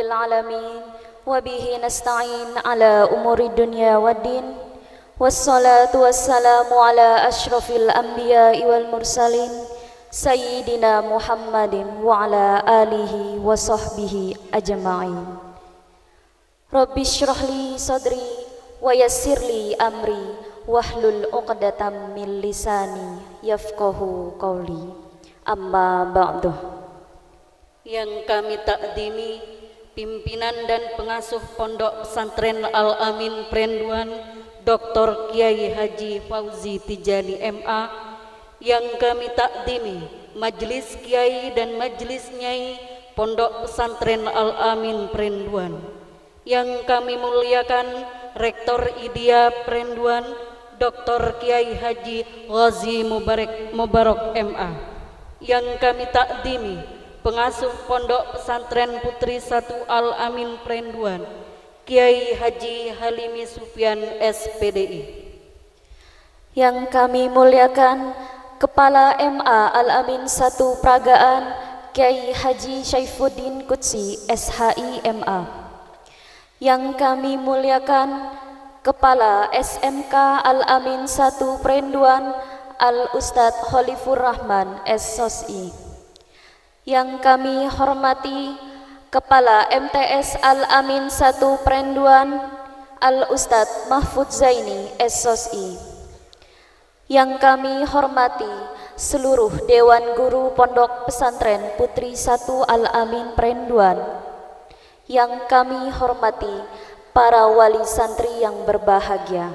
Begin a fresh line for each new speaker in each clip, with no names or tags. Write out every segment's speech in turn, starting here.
alamin wa bihi nasta'in ala umuri dunya waddin wassalatu wassalamu ala asyrafil anbiya'i wal mursalin sayyidina Muhammadin wa ala alihi wa sahbihi ajma'in. Rabbi syrah li sadri wa yassir li amri wahlul 'uqdatam min lisani yafqahu qawli. Amma ba'du.
Yang kami takdimi pimpinan dan pengasuh Pondok Pesantren Al-Amin Prenduan Dr. Kiai Haji Fauzi Tijani MA, yang kami takdimi Majelis Kiai dan Majelis Nyai Pondok Pesantren Al-Amin Prenduan, yang kami muliakan Rektor IDIA Prenduan Dr. Kiai Haji Ghazi Mubarak MA, yang kami takdimi pengasuh Pondok Pesantren Putri 1 Al-Amin Prenduan Kiai Haji Halimi Sufyan SPDI,
yang kami muliakan Kepala MA Al-Amin 1 Pragaan Kiai Haji Syaifuddin Qudsi SHI MA, yang kami muliakan Kepala SMK Al-Amin 1 Prenduan Al-Ustadz Khalifur Rahman SSOSI, yang kami hormati Kepala MTS Al-Amin 1 Prenduan Al-Ustadz Mahfud Zaini SSOSI, yang kami hormati seluruh Dewan Guru Pondok Pesantren Putri 1 Al-Amin Prenduan, yang kami hormati para wali santri yang berbahagia.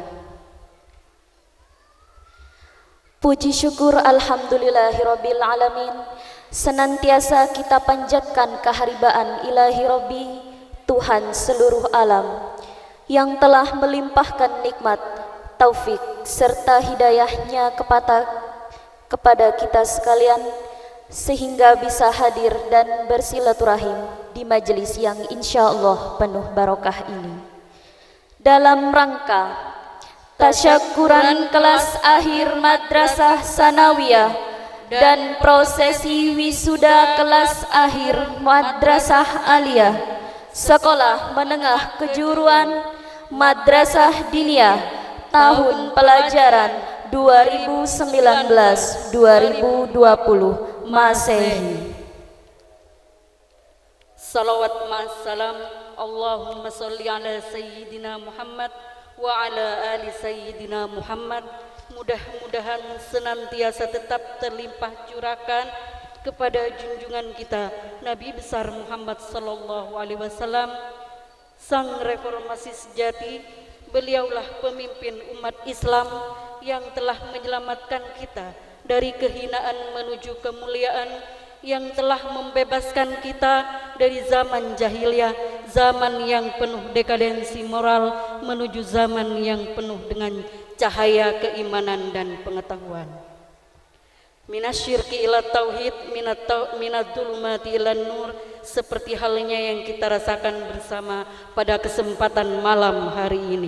Puji syukur alhamdulillahirabbil alamin senantiasa kita panjatkan keharibaan ilahi Rabbi, Tuhan seluruh alam, yang telah melimpahkan nikmat, taufik serta hidayahnya kepada kita sekalian, sehingga bisa hadir dan bersilaturahim di majelis yang insya Allah penuh barokah ini. Dalam rangka tasyakuran kelas akhir Madrasah Sanawiyah dan prosesi wisuda kelas akhir Madrasah Aliyah Sekolah Menengah Kejuruan Madrasah Diniyah tahun pelajaran 2019-2020 Masehi.
Salawat ma'assalam, Allahumma salli ala Sayyidina Muhammad wa ala ali Sayyidina Muhammad. Mudah-mudahan senantiasa tetap terlimpah curahkan kepada junjungan kita Nabi besar Muhammad sallallahu alaihi wasallam, sang reformasi sejati. Beliaulah pemimpin umat Islam yang telah menyelamatkan kita dari kehinaan menuju kemuliaan, yang telah membebaskan kita dari zaman jahiliyah, zaman yang penuh dekadensi moral, menuju zaman yang penuh dengan cahaya keimanan dan pengetahuan. Minasyirki ila tauhid, minadzulumati ilan nur, seperti halnya yang kita rasakan bersama pada kesempatan malam hari ini.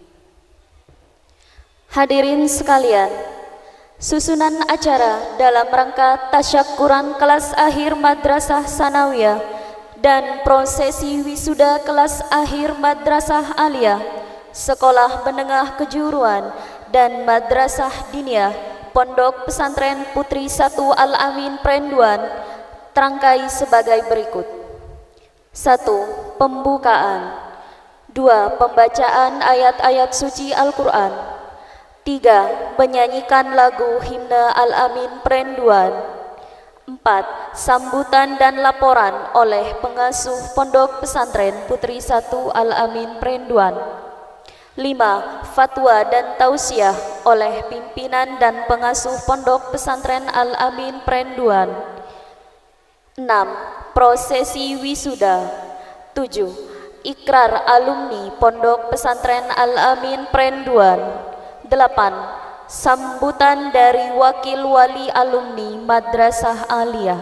Hadirin sekalian, susunan acara dalam rangka tasyakuran kelas akhir Madrasah Sanawiyah dan prosesi wisuda kelas akhir Madrasah Aliyah Sekolah Menengah Kejuruan dan Madrasah Diniyah Pondok Pesantren Putri 1 Al-Amin Prenduan terangkai sebagai berikut. 1. Pembukaan. 2. Pembacaan ayat-ayat suci Al-Quran. 3. Menyanyikan lagu himne Al-Amin Prenduan. 4. Sambutan dan laporan oleh pengasuh Pondok Pesantren Putri 1 Al-Amin Prenduan. 5. Fatwa dan tausiah oleh pimpinan dan pengasuh Pondok Pesantren Al-Amin Prenduan. 6. Prosesi wisuda. 7. Ikrar alumni Pondok Pesantren Al-Amin Prenduan. 8. Sambutan dari wakil wali alumni Madrasah Aliyah.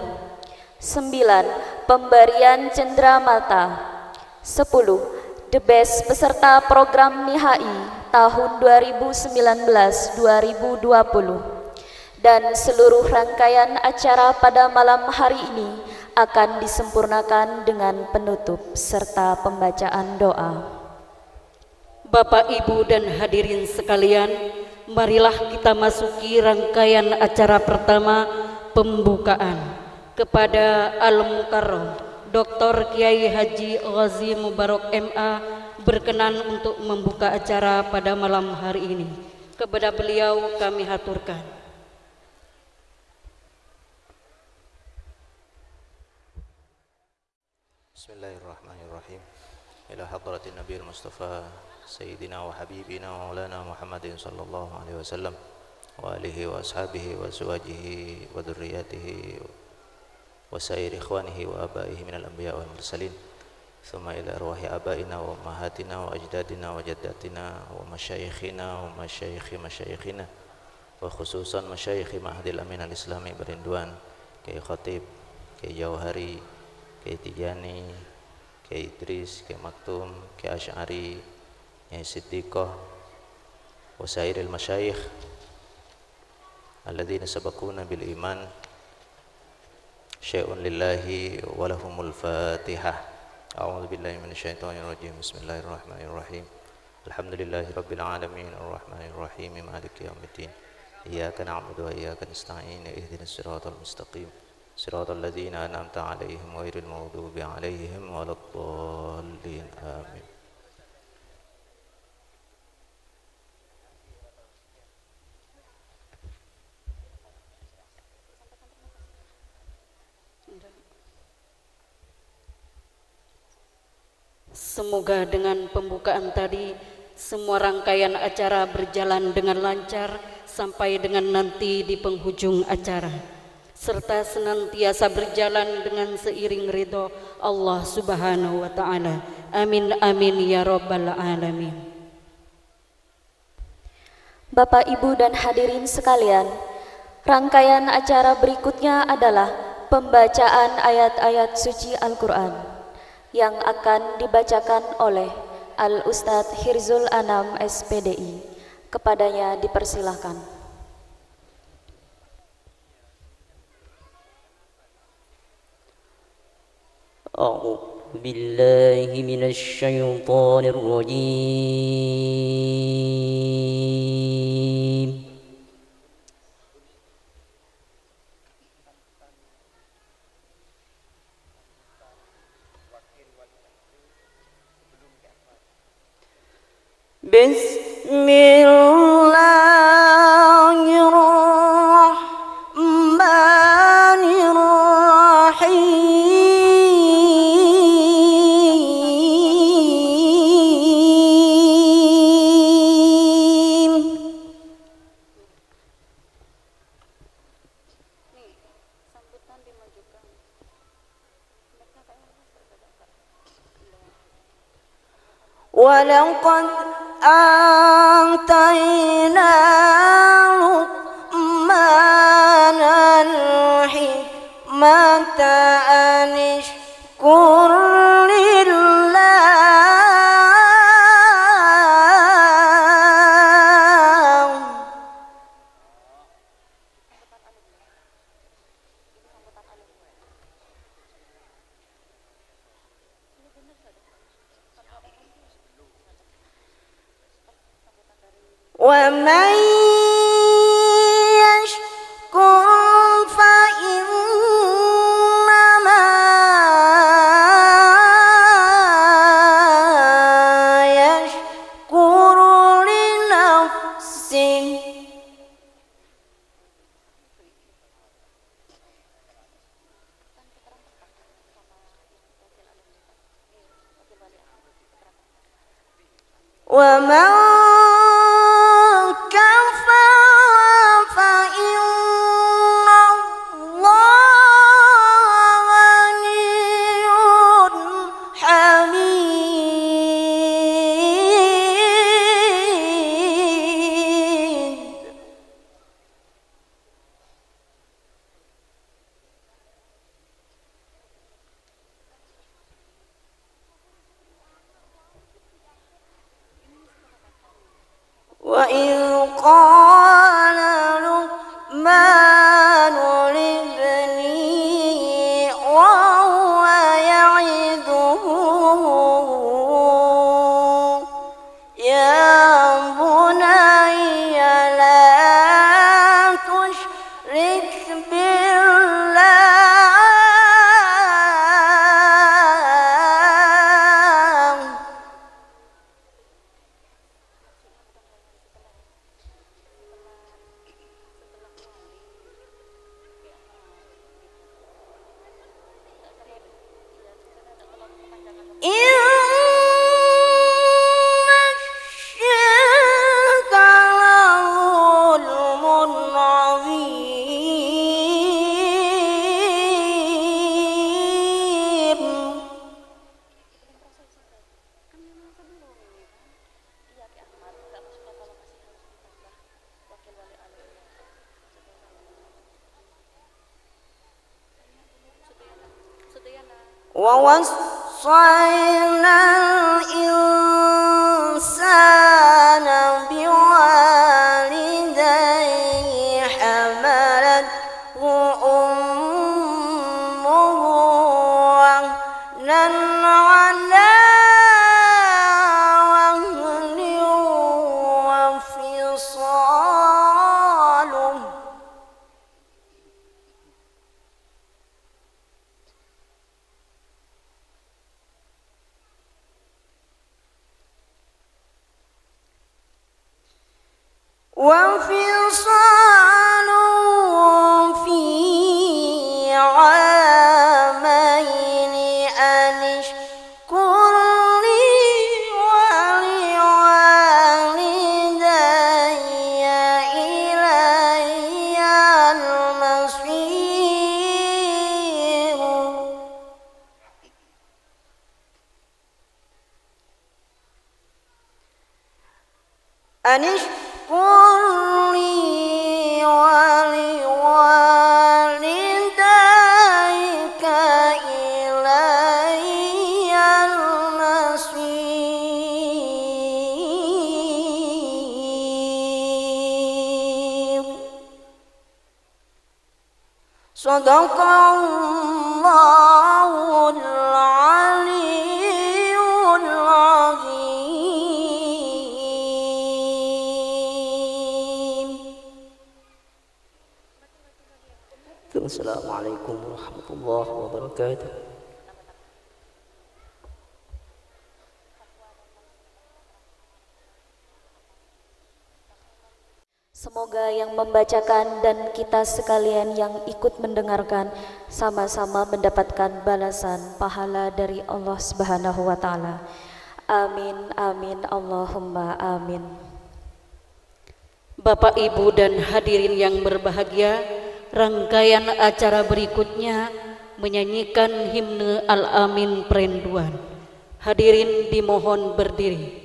9. Pemberian cenderamata. 10. The Best peserta program NIHAI tahun 2019-2020. Dan seluruh rangkaian acara pada malam hari ini akan disempurnakan dengan penutup serta pembacaan doa.
Bapak, Ibu, dan hadirin sekalian, marilah kita masuki rangkaian acara pertama pembukaan. Kepada Al-Mukarram Dr. Kiai Haji Ghazi Mubarak MA berkenan untuk membuka acara pada malam hari ini. Kepada beliau kami haturkan.
Bismillahirrahmanirrahim. Ila hadratin Nabi Mustafa Sayyidina wa Habibina wa Maulana Muhammadin sallallahu alaihi wasallam wa alihi wa ashabihi wa azwajihi wa dhurriyyatihi wa sair ikhwanihi wa abaihi minal anbiya wal mursalin. Thumma ila arwahi abaina wa ummahatina wa ajdadina wa jaddatina wa masyayikhina wa masyayikhi masyayikhina wa khususan masyayikhi Ma'hadil Amin al-Islami Berinduan, Kiai Khatib, Kiai Jauhari, Kiai Tijani, Kiai Idris, Kiai Maktum, Kiai Asy'ari, Kiai Siddiqah, wa sairil masyayikh alladzina sabaquna bil iman. Syai'un lillahi wa lahumul fatihah. A'udzu billahi minasyaitonir rajim. Bismillahirrahmanirrahim. Alhamdulillahi rabbil alamin arrahmanir rahim maliki yaumiddin. Iyyaka na'budu wa iyyaka nasta'in. Ihdinas siratal mustaqim. Siratal ladzina an'amta 'alaihim ghairil maghdubi 'alaihim waladdallin. Amin.
Semoga dengan pembukaan tadi semua rangkaian acara berjalan dengan lancar sampai dengan nanti di penghujung acara, serta senantiasa berjalan dengan seiring ridho Allah Subhanahu wa taala. Amin amin ya rabbal alamin.
Bapak, Ibu, dan hadirin sekalian, rangkaian acara berikutnya adalah pembacaan ayat-ayat suci Al-Quran yang akan dibacakan oleh Al-Ustadz Hirzul Anam SPDI. Kepadanya dipersilahkan.
A'udzu billahi minasy syaithanir rajim.
وَلَقَدْ آتَيْنَا لُقْمَانَ الْحِكْمَةَ أَنِ اشْكُرْ لِلَّهِ وَمَنْ يَشْكُرْ فَإِنَّمَا يَشْكُرُ لِنَفْسِهِ وَمَنْ وَإِذْ قَالَ لُقْمَانُ لِابْنِهِ ووصينا الإنسان بوالديه حملته أمه وهنا على وهن وفصاله في عامين أن اشكر لي ولوالدي إلي المصير أن اشكر لي ولوالديك إلي المصير صدق الله العلي العظيم.
Assalamualaikum warahmatullahi wabarakatuh.
Semoga yang membacakan dan kita sekalian yang ikut mendengarkan sama-sama mendapatkan balasan pahala dari Allah Subhanahu wa taala. Amin amin Allahumma amin.
Bapak, Ibu, dan hadirin yang berbahagia, rangkaian acara berikutnya menyanyikan himne Al-Amin Perenduan. Hadirin dimohon berdiri.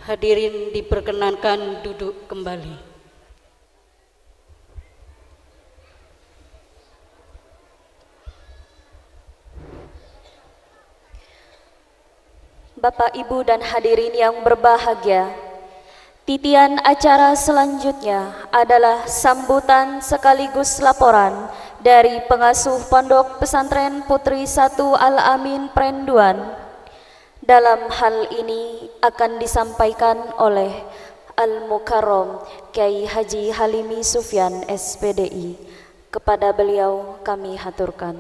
Hadirin diperkenankan duduk kembali.
Bapak, Ibu, dan hadirin yang berbahagia, titian acara selanjutnya adalah sambutan sekaligus laporan dari pengasuh Pondok Pesantren Putri 1 Al-Amin Prenduan. Dalam hal ini akan disampaikan oleh Al-Mukarram Kiai Haji Halimi Sufyan SPDI. Kepada beliau kami haturkan.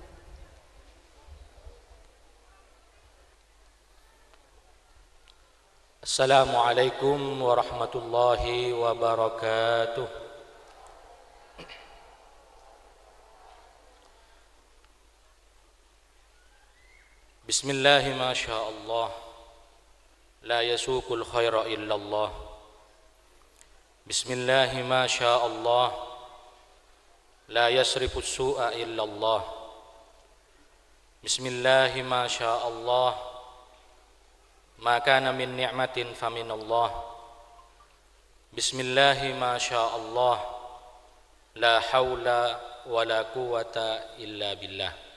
Assalamualaikum warahmatullahi wabarakatuh. Bismillahi ma sya Allah, la yasuqul khaira illallah. Bismillahi ma sya Allah, la yasrifus su'a illallah. Bismillahi ma sya Allah, ma kana min ni'matin faminallah. Bismillahi ma sya Allah, la hawla wa la quwwata illa billah.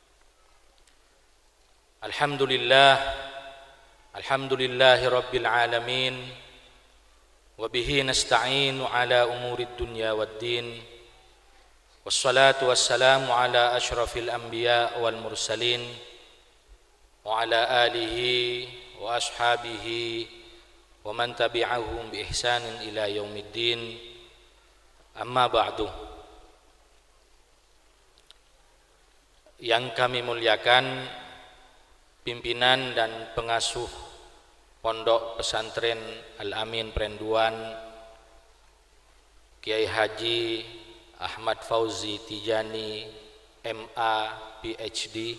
Alhamdulillahi rabbil alamin, wa bihi nasta'inu ala umurid dunya waddin, wassalatu wassalamu ala ashrafil anbiya wal mursalin, wa ala alihi wa ashabihi wa man tabi'ahum bi ihsanin ila yaumiddin. Amma ba'du. Yang kami muliakan pimpinan dan pengasuh Pondok Pesantren Al-Amin Prenduan, Kiai Haji Ahmad Fauzi Tijani MA PhD,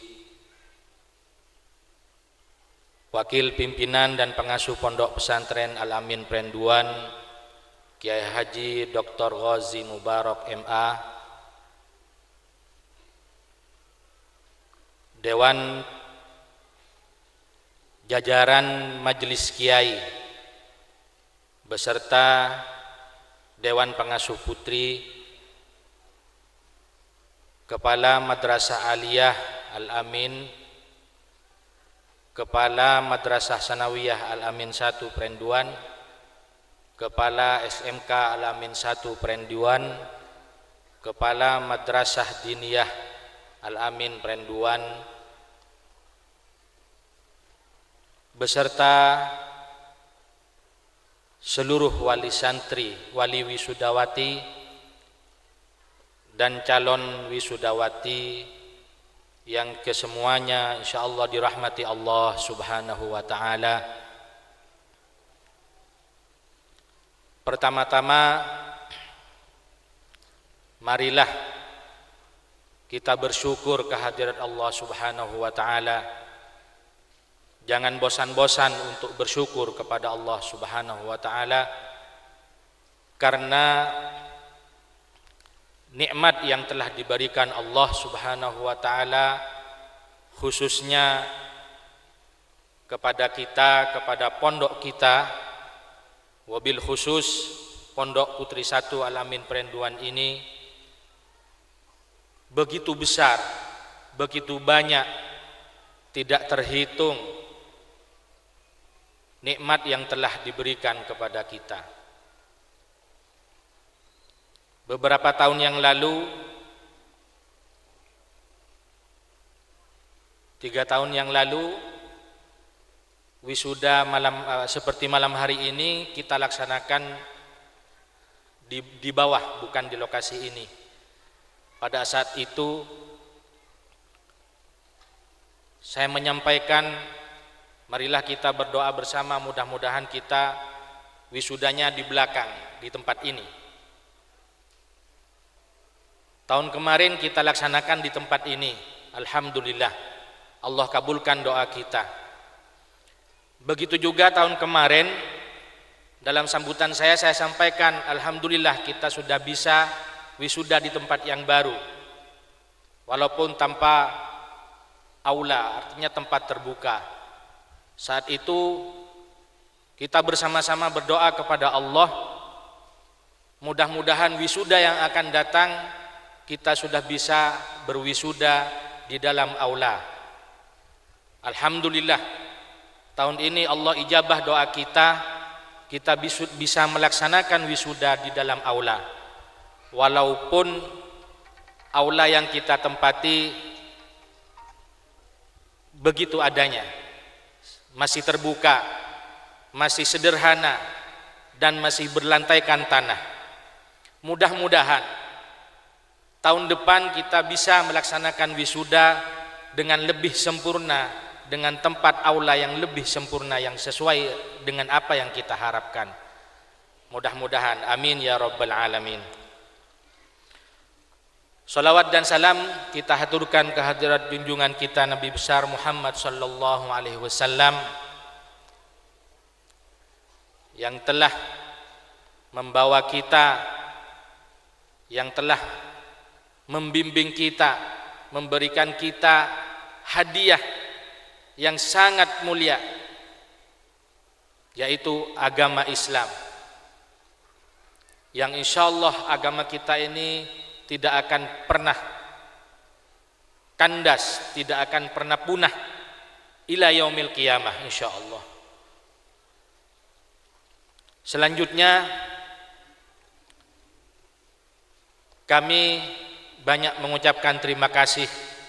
Wakil Pimpinan dan Pengasuh Pondok Pesantren Al-Amin Prenduan, Kiai Haji Dr. Ghazi Mubarak MA, Dewan jajaran Majelis Kiai beserta Dewan Pengasuh Putri, Kepala Madrasah Aliyah Al-Amin, Kepala Madrasah Sanawiyah Al-Amin 1 Prenduan, Kepala SMK Al-Amin 1 Prenduan, Kepala Madrasah Diniyah Al-Amin Prenduan, beserta seluruh wali santri, wali wisudawati, dan calon wisudawati yang kesemuanya insyaallah dirahmati Allah subhanahu wa ta'ala. Pertama-tama, marilah kita bersyukur kehadirat Allah subhanahu wa ta'ala. Jangan bosan-bosan untuk bersyukur kepada Allah subhanahu wa ta'ala, karena nikmat yang telah diberikan Allah subhanahu wa ta'ala khususnya kepada kita, kepada pondok kita, wabil khusus Pondok Putri 1 Al-Amin Prenduan ini begitu besar, begitu banyak, tidak terhitung nikmat yang telah diberikan kepada kita. Beberapa tahun yang lalu, 3 tahun yang lalu, wisuda seperti malam hari ini kita laksanakan di bawah, bukan di lokasi ini. Pada saat itu saya menyampaikan, marilah kita berdoa bersama, mudah-mudahan kita wisudanya di belakang, di tempat ini. Tahun kemarin kita laksanakan di tempat ini. Alhamdulillah, Allah kabulkan doa kita. Begitu juga tahun kemarin, dalam sambutan saya sampaikan, alhamdulillah kita sudah bisa wisuda di tempat yang baru. Walaupun tanpa aula, artinya tempat terbuka. Saat itu Kita bersama-sama berdoa kepada Allah, mudah-mudahan wisuda yang akan datang kita sudah bisa berwisuda di dalam aula. Alhamdulillah, tahun ini Allah ijabah doa kita bisa melaksanakan wisuda di dalam aula. Walaupun aula yang kita tempati begitu adanya, masih terbuka, masih sederhana, dan masih berlantaikan tanah. Mudah-mudahan tahun depan kita bisa melaksanakan wisuda dengan lebih sempurna, dengan tempat aula yang lebih sempurna, yang sesuai dengan apa yang kita harapkan. Mudah-mudahan, amin ya rabbal alamin. Salawat dan salam kita haturkan kehadirat junjungan kita Nabi besar Muhammad sallallahu alaihi wasallam yang telah membawa kita, yang telah membimbing kita, memberikan kita hadiah yang sangat mulia, yaitu agama Islam, yang insyaallah agama kita ini tidak akan pernah kandas, tidak akan pernah punah ila yaumil qiyamah insyaallah. Selanjutnya kami banyak mengucapkan terima kasih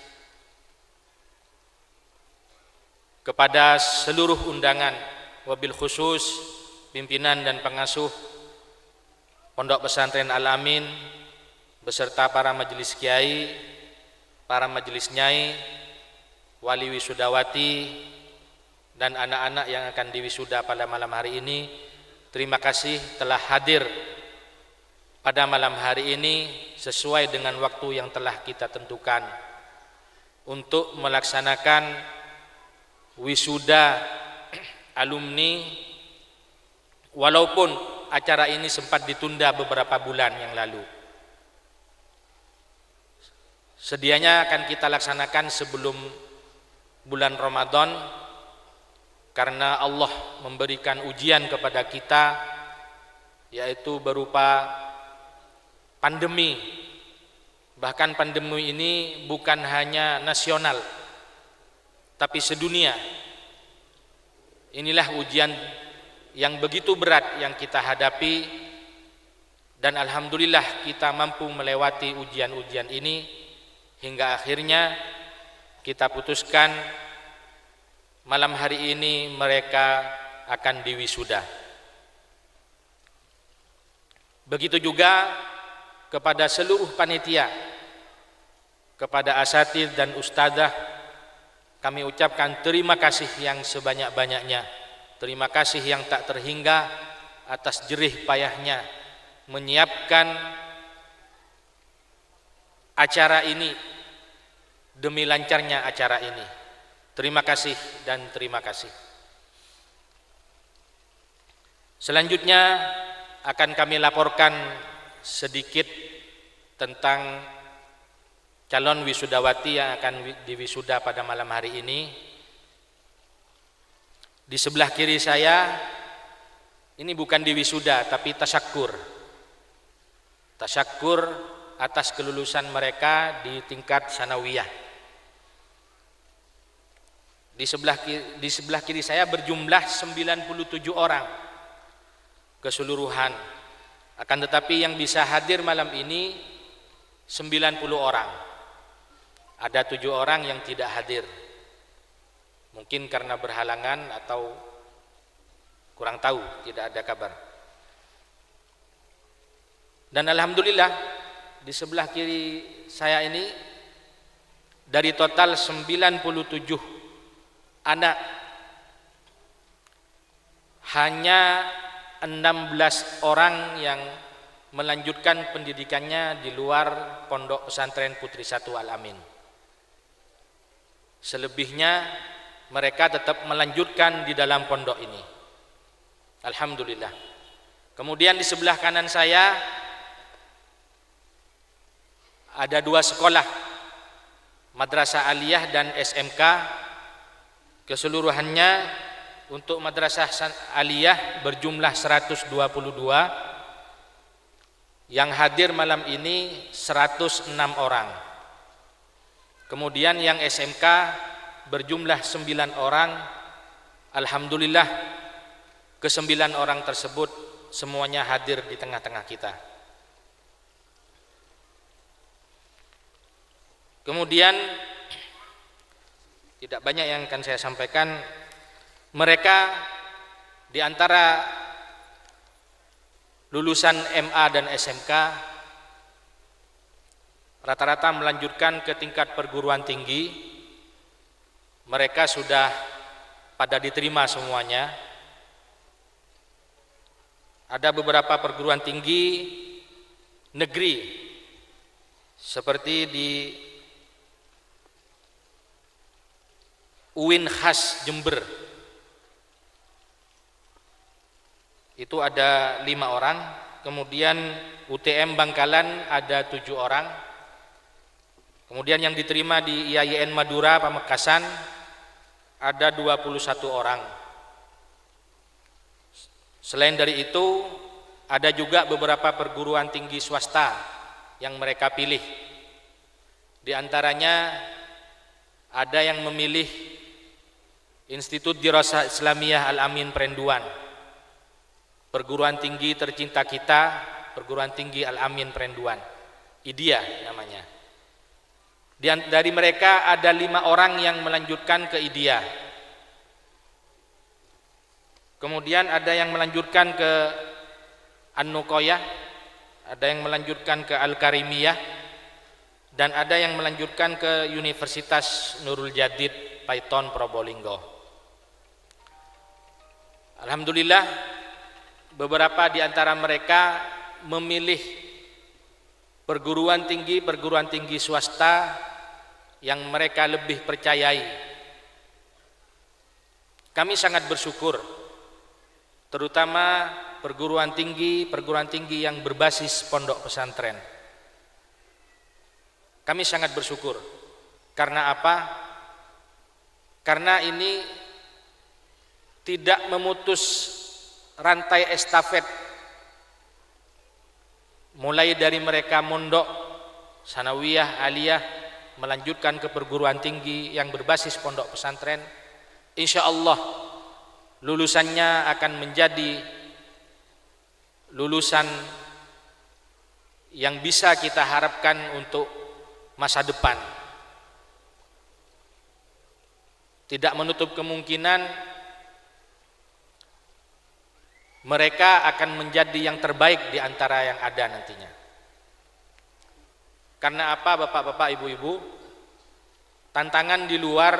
kepada seluruh undangan, wabil khusus pimpinan dan pengasuh Pondok Pesantren Al-Amin beserta para majelis kiai, para majelis nyai, wali wisudawati, dan anak-anak yang akan diwisuda pada malam hari ini. Terima kasih telah hadir pada malam hari ini sesuai dengan waktu yang telah kita tentukan untuk melaksanakan wisuda alumni, walaupun acara ini sempat ditunda beberapa bulan yang lalu. Sedianya akan kita laksanakan sebelum bulan Ramadan, karena Allah memberikan ujian kepada kita, yaitu berupa pandemi. Bahkan pandemi ini bukan hanya nasional, tapi sedunia. Inilah ujian yang begitu berat yang kita hadapi, dan alhamdulillah kita mampu melewati ujian-ujian ini hingga akhirnya kita putuskan malam hari ini mereka akan diwisuda. Begitu juga kepada seluruh panitia, kepada asatidz dan ustadzah, kami ucapkan terima kasih yang sebanyak-banyaknya. Terima kasih yang tak terhingga atas jerih payahnya menyiapkan acara ini demi lancarnya acara ini. Terima kasih dan terima kasih. Selanjutnya akan kami laporkan sedikit tentang calon wisudawati yang akan diwisuda pada malam hari ini. Di sebelah kiri saya ini bukan diwisuda tapi tasyakur. Tasyakur atas kelulusan mereka di tingkat sanawiyah. Di sebelah kiri saya berjumlah 97 orang keseluruhan. Akan tetapi yang bisa hadir malam ini 90 orang. Ada 7 orang yang tidak hadir. Mungkin karena berhalangan atau kurang tahu, tidak ada kabar. Dan alhamdulillah di sebelah kiri saya ini dari total 97 anak, hanya 16 orang yang melanjutkan pendidikannya di luar Pondok Pesantren Putri Satu Al-Amin. Selebihnya mereka tetap melanjutkan di dalam pondok ini. Alhamdulillah. Kemudian di sebelah kanan saya ada 2 sekolah, Madrasah Aliyah dan SMK. Keseluruhannya untuk madrasah aliyah berjumlah 122, yang hadir malam ini 106 orang. Kemudian yang SMK berjumlah 9 orang. Alhamdulillah ke-9 orang tersebut semuanya hadir di tengah-tengah kita. Kemudian tidak banyak yang akan saya sampaikan. Mereka di antara lulusan MA dan SMK rata-rata melanjutkan ke tingkat perguruan tinggi. Mereka sudah pada diterima semuanya. Ada beberapa perguruan tinggi negeri seperti di UIN Khas Jember, itu ada 5 orang. Kemudian UTM Bangkalan ada 7 orang. Kemudian yang diterima di IAIN Madura Pamekasan ada 21 orang. Selain dari itu ada juga beberapa perguruan tinggi swasta yang mereka pilih. Di antaranya ada yang memilih Institut Dirasah Islamiyah Al-Amin Perenduan, perguruan tinggi tercinta kita, perguruan tinggi Al-Amin Perenduan, IDIA namanya. Dari mereka ada 5 orang yang melanjutkan ke IDIA. Kemudian ada yang melanjutkan ke An-Nuqoyah, ada yang melanjutkan ke Al-Karimiyah, dan ada yang melanjutkan ke Universitas Nurul Jadid Paiton Probolinggo. Alhamdulillah beberapa di antara mereka memilih perguruan tinggi swasta yang mereka lebih percayai. Kami sangat bersyukur, terutama perguruan tinggi yang berbasis pondok pesantren. Kami sangat bersyukur. Karena apa? Karena ini tidak memutus rantai estafet, mulai dari mereka mondok, sanawiyah, aliyah, melanjutkan ke perguruan tinggi yang berbasis pondok pesantren. Insya Allah lulusannya akan menjadi lulusan yang bisa kita harapkan untuk masa depan. Tidak menutup kemungkinan mereka akan menjadi yang terbaik di antara yang ada nantinya. Karena apa, bapak-bapak, ibu-ibu? Tantangan di luar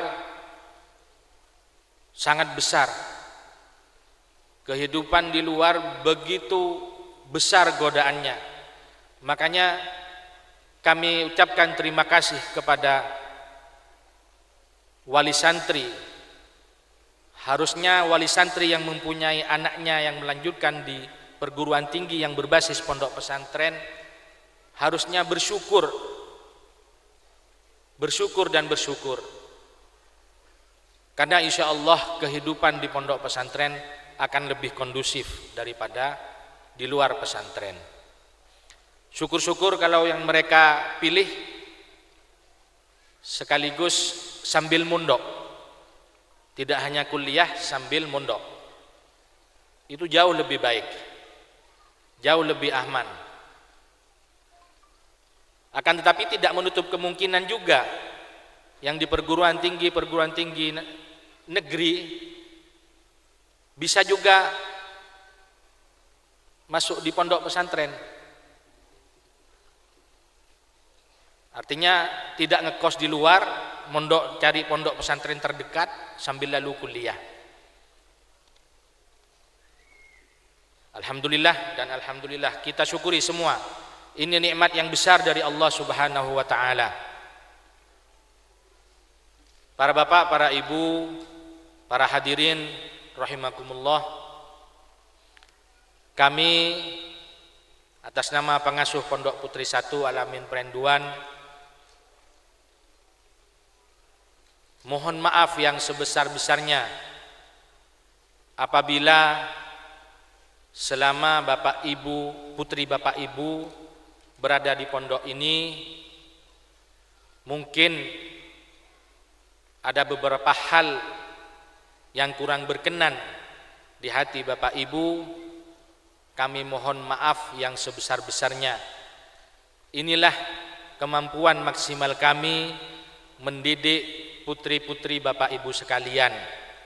sangat besar. Kehidupan di luar begitu besar godaannya. Makanya kami ucapkan terima kasih kepada wali santri. Harusnya wali santri yang mempunyai anaknya yang melanjutkan di perguruan tinggi yang berbasis pondok pesantren harusnya bersyukur dan bersyukur. Karena insya Allah kehidupan di pondok pesantren akan lebih kondusif daripada di luar pesantren. Syukur-syukur kalau yang mereka pilih sekaligus sambil mondok. Tidak hanya kuliah sambil mondok. Itu jauh lebih baik, jauh lebih aman. Akan tetapi tidak menutup kemungkinan juga yang di perguruan tinggi negeri bisa juga masuk di pondok pesantren. Artinya tidak ngekos di luar, cari pondok pesantren terdekat sambil lalu kuliah. Alhamdulillah dan alhamdulillah, kita syukuri semua. Ini nikmat yang besar dari Allah Subhanahu wa taala. Para bapak, para ibu, para hadirin rahimakumullah. Kami atas nama pengasuh Pondok Putri 1 Al-Amin Perenduan mohon maaf yang sebesar-besarnya apabila selama Bapak Ibu, putri Bapak Ibu berada di pondok ini, mungkin ada beberapa hal yang kurang berkenan di hati Bapak Ibu. Kami mohon maaf yang sebesar-besarnya. Inilah kemampuan maksimal kami mendidik putri-putri Bapak Ibu sekalian.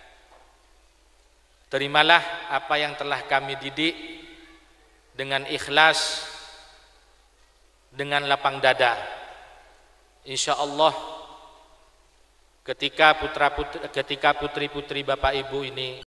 Terimalah apa yang telah kami didik dengan ikhlas, dengan lapang dada. Insya Allah ketika putri-putri Bapak Ibu ini